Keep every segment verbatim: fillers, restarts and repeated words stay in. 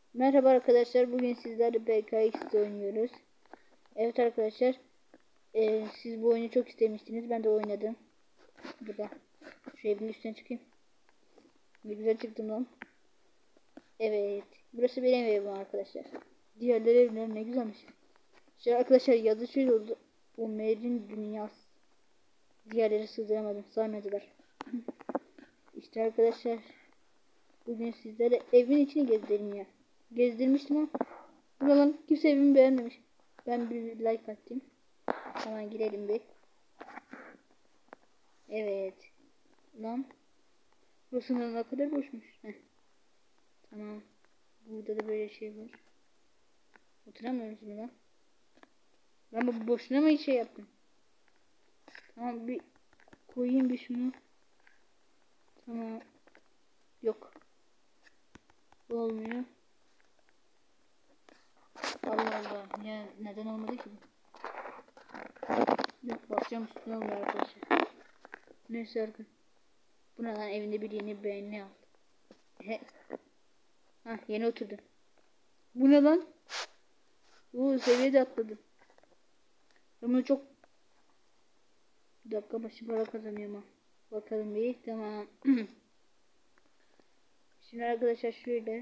Merhaba arkadaşlar, bugün sizlerle B K X oynuyoruz. Evet arkadaşlar, e, siz bu oyunu çok istemiştiniz, ben de oynadım. Burada şu evin üstüne çıkayım. Ne güzel çıktım lan. Evet, burası benim evim arkadaşlar. Diğerleri evler ne güzelmiş. Şimdi arkadaşlar yazı şöyle oldu. Umer'in dünyası. Diğerleri sığdıramadım, saymadılar. İşte arkadaşlar, bugün sizlere evin içini gezdirelim ya. Gezdirmiştim ama buradan kimse evimi beğenmemiş. Ben bir like attım. Hemen girelim bir. Evet. Lan. Burası ne kadar boşmuş. Heh. Tamam. Burada da böyle şey var. Oturamıyoruz mu lan? Ben bu boşuna mı şey yaptım? Tamam bir koyayım bir şunu. Tamam. Yok. Olmuyor. Allah Allah. Ya neden olmadı ki? Yok basacağım üstüne olmuyor arkadaşlar. Neyse arkadaşlar. Bu ne lan, evinde bir yeni beğeni aldı. He. Hah, yeni oturdu. Bu ne lan? Bu seviyede atladı. Ben bunu çok bir dakika başı para kazanıyorum ha. Bakalım bir, tamam. Şimdi arkadaşlar şöyle.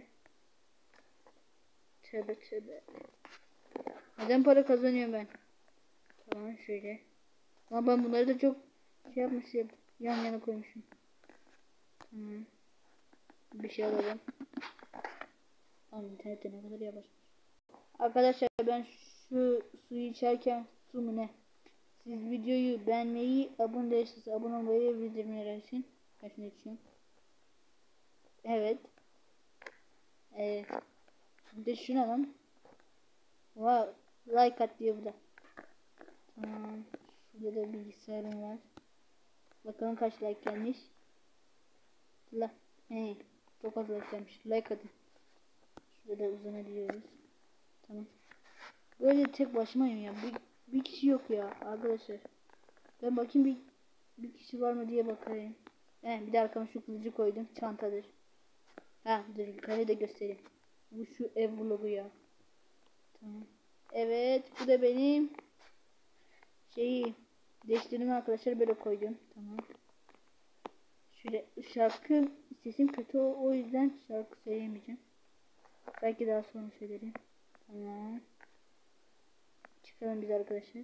Tövbe tövbe. Neden para kazanıyorum ben? Tamam şöyle. Ama ben bunları da çok şey yapmışım. Yan yana koymuşum. Tamam. Bir şey alalım. Ama internette ne kadar yavaş. Arkadaşlar ben şu suyu içerken su mu ne? Siz videoyu beğenmeyi, abone değilseniz abone olmayı ve bildirimleri açın. Ben şunu içiyorum. Evet. Evet. Bir de şuna lan. Wow. Like at diyor bu da. Tamam. Şurada da bilgisayarım var. Bakalım kaç like gelmiş. La. He. Çok az like gelmiş. Like atın. Şurada da uzanabiliyoruz. Tamam. Böyle tek başımayım ya. Bir, bir kişi yok ya arkadaşlar. Ben bakayım bir bir kişi var mı diye bakayım. He, bir de arkama şu kılıcı koydum. Çantadır. Ha dur yukarı da göstereyim. Bu şu ev vlogu ya. Tamam. Evet bu da benim şeyi değiştirdim arkadaşlar, böyle koydum. Tamam. Şöyle şarkı sesim kötü o, o yüzden şarkı söyleyemeyeceğim. Belki daha sonra söylerim. Tamam. Çıkalım biz arkadaşlar.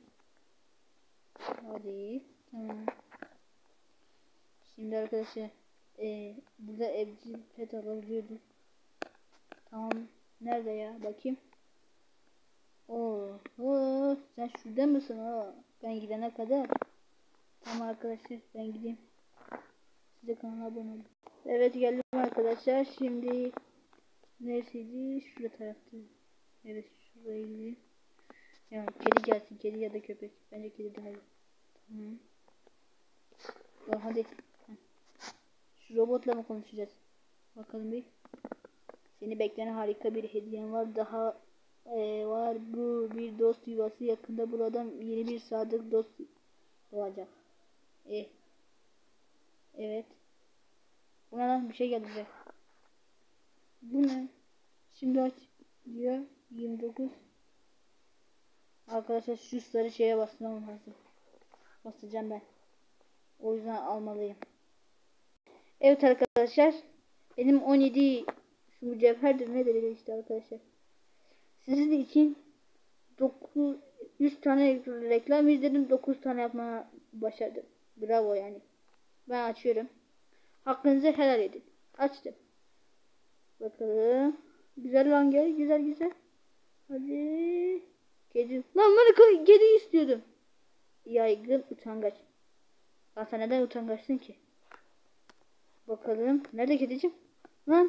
Hadi. Tamam. Şimdi arkadaşlar e, burada evcil pet alabiliyorduk. Tamam. Nerede ya? Bakayım. Oo, oo, sen şurada mısın? Oo, ben gidene kadar. Tamam arkadaşlar ben gideyim. Size kanala abone olun. Evet geldim arkadaşlar. Şimdi neresiydi? Şurada tarafta. Evet şuraya gideyim. Ya kedi gelsin, kedi ya da köpek. Bence kedi daha iyi. Tamam. Ya hadi. Heh. Şu robotla mı konuşacağız? Bakalım bir. Seni bekleyen harika bir hediyen var. Daha e, var bu bir dost yuvası. Yakında buradan yeni bir sadık dost doğacak. E. Evet. Buna lan bir şey geldi bize. Bu ne? Şimdi aç diyor. yirmi dokuz. Arkadaşlar şu sarı şeye basmam lazım. Basacağım ben. O yüzden almalıyım. Evet arkadaşlar. Benim on yedi şu mücevherdir ne dedi işte arkadaşlar. Sizin için dokuz yüz tane reklam izledim, dokuz tane yapmaya başardım. Bravo yani. Ben açıyorum. Hakkınızı helal edin. Açtım. Bakalım. Güzel lan, gel güzel güzel. Hadi. Kedi. Lan bana kedi istiyordum. Yaygın utangaç. Lan sen neden utangaçsın ki? Bakalım. Nerede kedicim? Lan.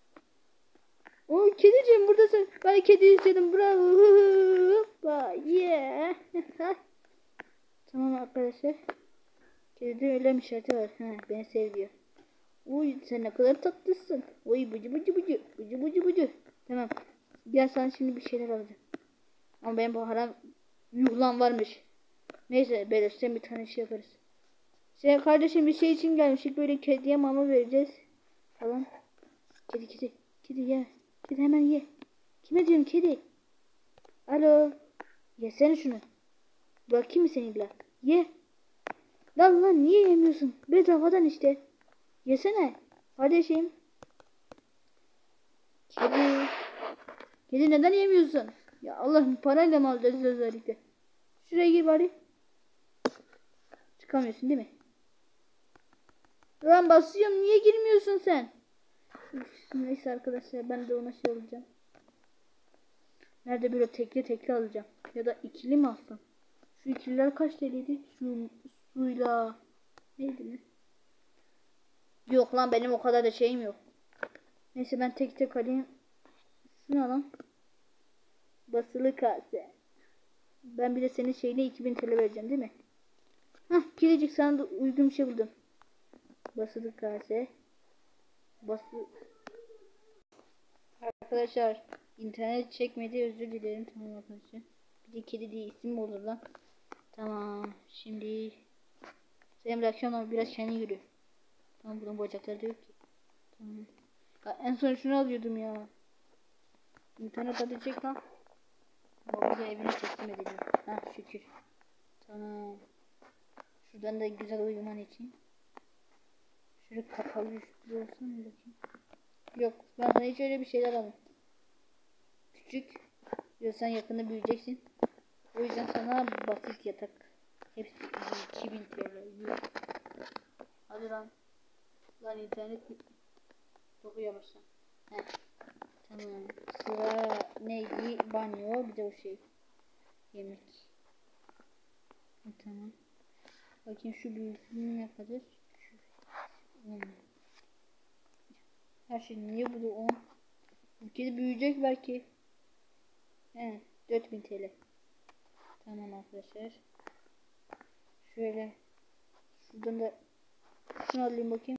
O kedicim buradasın. Ben kedi istedim. Bravo. Hoppa. Yeah. Tamam arkadaşlar. Kedide öyle bir işareti var. Ha, beni seviyor. Uy sen ne kadar tatlısın. Uy bucu bucu bucu. Bucu bucu bucu. Tamam. Gel sana şimdi bir şeyler alacağım. Ama benim bu haram yuhlan varmış. Neyse belirsen bir tane şey yaparız. Sen kardeşim bir şey için gelmiştik. Böyle kediye mama vereceğiz. Falan. Kedi kedi. Kedi ye. Kedi hemen ye. Kime diyorum kedi? Alo. Yesene şunu. Bırakayım mı seni illa? Ye. Lan lan niye yemiyorsun? Bedavadan işte. Yesene. Kardeşim. Kedi. Kedi neden yemiyorsun? Ya Allah'ım parayla mı alacağız özellikle? Şuraya gir bari. Çıkamıyorsun değil mi? Lan basıyorum niye girmiyorsun sen? Üf, neyse arkadaşlar ben de ona şey alacağım. Nerede böyle tekli tekli alacağım. Ya da ikili mi alsam? Şu ikililer kaç T L'ydi? Şu suyla. Neydi ne? Yok lan benim o kadar da şeyim yok. Neyse ben tek tek alayım. Şunu alalım. Basılı kase. Ben bir de senin şeyine iki bin T L vereceğim değil mi? Hah kedicik sana da uygun bir şey buldum. Basılı kase. Bası... Arkadaşlar internet çekmedi özür dilerim tamam arkadaşlar. Bir de kedi diye isim mi olur lan? Tamam şimdi Emre akşam biraz kendi yürü. Tamam bunun bacakları da yok ki. Tamam. Ya, en son şunu alıyordum ya. İnternet adı çek lan. Baba da evine teslim edeceğim. Ha şükür. Tamam. Şuradan da güzel uyuman için. Şöyle kapalı üstü olsun bakayım. Yok ben sana hiç öyle bir şeyler alayım. Küçük. Yok sen yakında büyüyeceksin. O yüzden sana basit yatak. Hepsi iki bin T L. Hadi lan. Lan internet çok yavaşlan. Heh. Tamam. Sıra neydi? Banyo. Bir de o şey. Yemek. Ha, tamam. Bakayım şu büyüklüğü ne kadar? Hmm. Her şey niye bu da on? Bu kedi büyüyecek belki. He, dört bin T L. Tamam arkadaşlar. Şöyle şuradan da şunu alayım bakayım.